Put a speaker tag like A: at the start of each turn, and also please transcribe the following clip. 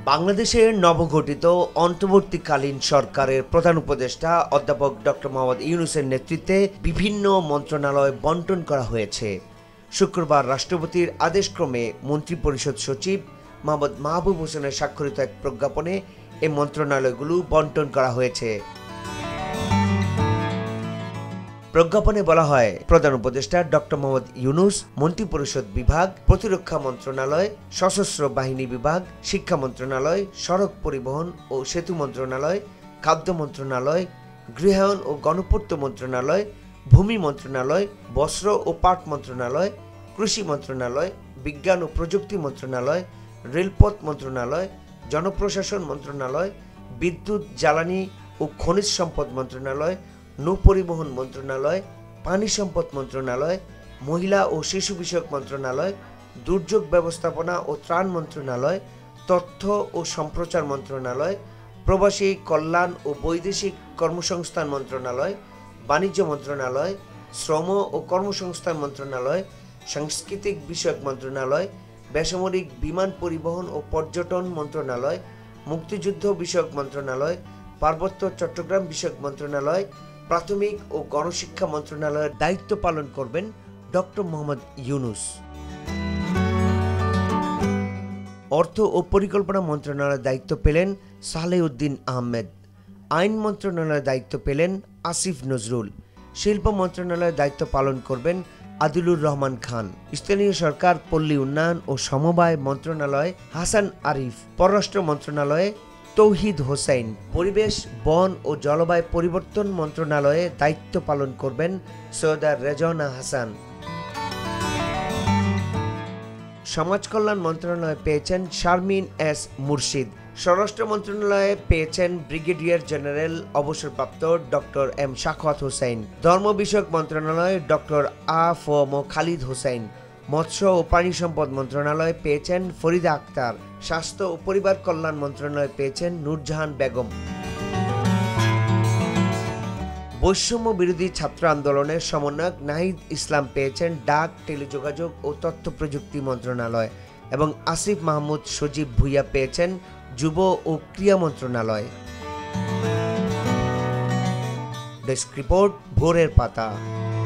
A: বাংলাদেশের নবগঠিত অন্তর্বর্তীকালীন সরকারের প্রধান উপদেষ্টা অধ্যাপক ডক্টর মোহাম্মদ ইউনূসের নেতৃত্বে বিভিন্ন মন্ত্রণালয় বণ্টন করা হয়েছে। শুক্রবার রাষ্ট্রপতির আদেশক্রমে মন্ত্রিপরিষদ সচিব মোহাম্মদ মাহবুব হোসেনের স্বাক্ষরিত এক প্রজ্ঞাপনে এই মন্ত্রণালয়গুলো বণ্টন করা হয়েছে। প্রজ্ঞাপনে বলা হয়, প্রধান উপদেষ্টা ডক্টর মোহাম্মদ ইউনূস মন্ত্রিপরিষদ বিভাগ, প্রতিরক্ষা মন্ত্রণালয়, সশস্ত্র বাহিনী বিভাগ, শিক্ষা মন্ত্রণালয়, সড়ক পরিবহন ও সেতু মন্ত্রণালয়, খাদ্য মন্ত্রণালয়, গৃহায়ন ও গণপূর্ত মন্ত্রণালয়, ভূমি মন্ত্রণালয়, বস্ত্র ও পাট মন্ত্রণালয়, কৃষি মন্ত্রণালয়, বিজ্ঞান ও প্রযুক্তি মন্ত্রণালয়, রেলপথ মন্ত্রণালয়, জনপ্রশাসন মন্ত্রণালয়, বিদ্যুৎ, জ্বালানি ও খনিজ সম্পদ মন্ত্রণালয়, নৌপরিবহন মন্ত্রণালয়, পানি সম্পদ মন্ত্রণালয়, মহিলা ও শিশু বিষয়ক মন্ত্রণালয়, দুর্যোগ ব্যবস্থাপনা ও ত্রাণ মন্ত্রণালয়, তথ্য ও সম্প্রচার মন্ত্রণালয়, প্রবাসী কল্যাণ ও বৈদেশিক কর্মসংস্থান মন্ত্রণালয়, বাণিজ্য মন্ত্রণালয়, শ্রম ও কর্মসংস্থান মন্ত্রণালয়, সাংস্কৃতিক বিষয়ক মন্ত্রণালয়, বেসামরিক বিমান পরিবহন ও পর্যটন মন্ত্রণালয়, মুক্তিযুদ্ধ বিষয়ক মন্ত্রণালয়, পার্বত্য চট্টগ্রাম বিষয়ক মন্ত্রণালয়, প্রাথমিক ও গণশিক্ষা মন্ত্রণালয়ের দায়িত্ব পালন করবেন ডক্টর মোহাম্মদ ইউনূস। অর্থ ও পরিকল্পনা মন্ত্রণালয়ের দায়িত্ব পেলেন সালেউদ্দিন আহমেদ। আইন মন্ত্রণালয়ের দায়িত্ব পেলেন আসিফ নজরুল। শিল্প মন্ত্রণালয়ের দায়িত্ব পালন করবেন আদিলুর রহমান খান। স্থানীয় সরকার, পল্লী উন্নয়ন ও সমবায় মন্ত্রণালয় হাসান আরিফ। পররাষ্ট্র মন্ত্রণালয়ে তৌহিদ হোসেন। পরিবেশ, বন ও জলবায়ু পরিবর্তন মন্ত্রণালয়ে দায়িত্ব পালন করবেন সৈয়দা রেজওয়ানা হাসান। সমাজ কল্যাণ মন্ত্রণালয়ে পেয়েছেন শারমিন এস মুর্শিদ। স্বরাষ্ট্র মন্ত্রণালয়ে পেয়েছেন ব্রিগেডিয়ার জেনারেল অবসরপ্রাপ্ত ডক্টর এম সাখাওয়াত হোসেন। ধর্ম বিষয়ক মন্ত্রণালয়ে ডক্টর আ.ফ.ম. খালিদ হোসেন। মৎস্য ও পানি সম্পদ মন্ত্রণালয় পেয়েছেন ফরিদা আক্তার। স্বাস্থ্য ও পরিবার কল্যাণ মন্ত্রণালয় পেয়েছেন নূরজাহান বেগম। বৈষম্য বিরোধী ছাত্র আন্দোলনের সমন্বয়ক নাহিদ ইসলাম পেয়েছেন ডাক, টেলিযোগাযোগ ও তথ্য প্রযুক্তি মন্ত্রণালয় এবং আসিফ মাহমুদ সজীব ভুইয়া পেয়েছেন যুব ও ক্রীড়া মন্ত্রণালয়। ডেস্ক রিপোর্ট, ভোরের পাতা।